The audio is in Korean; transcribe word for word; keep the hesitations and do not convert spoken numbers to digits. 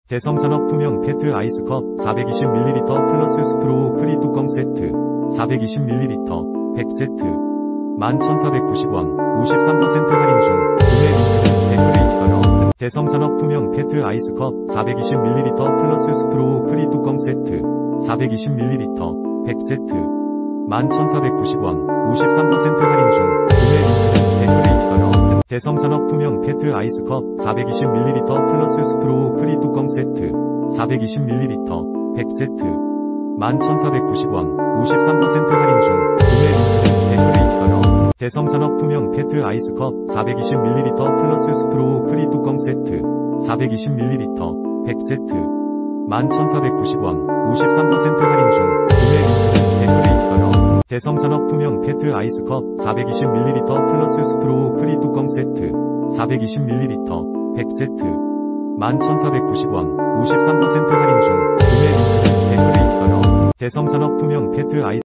대성산업 투명 페트 아이스컵 사백이십 밀리리터 플러스 스트로우 프리 뚜껑 세트 사백이십 밀리리터 백 세트 만 천사백구십 원 오십삼 퍼센트 할인 중 구매 링크는 댓글에 있어요. 대성산업 투명 페트 아이스컵 사백이십 밀리리터 플러스 스트로우 프리 뚜껑 세트 사백이십 밀리리터 백 세트 만 천사백구십 원 오십삼 퍼센트 할인 중 구매 링크는 댓글에 있어요. 대성산업 투명 페트 아이스컵 사백이십 밀리리터 플러스 스트로우 프리 뚜껑 세트 사백이십 밀리리터 백 세트 만 천사백구십 원 오십삼 퍼센트 할인 중 구매 링크는 댓글에 있어요. 대성산업 투명 페트 아이스컵 사백이십 밀리리터 플러스 스트로우 프리 뚜껑 세트 사백이십 밀리리터 백 세트 만 천사백구십 원 오십삼 퍼센트 할인 중 구매 링크는 댓글에 있어요. 대성산업 투명 페트 아이스컵 사백이십 밀리리터 플러스 스트로우 프리 뚜껑 세트 사백이십 밀리리터 백 세트 만 천사백구십 원 오십삼 퍼센트 할인 중 구매 링크는 댓글에 있어요. 대성산업 투명 페트 아이스컵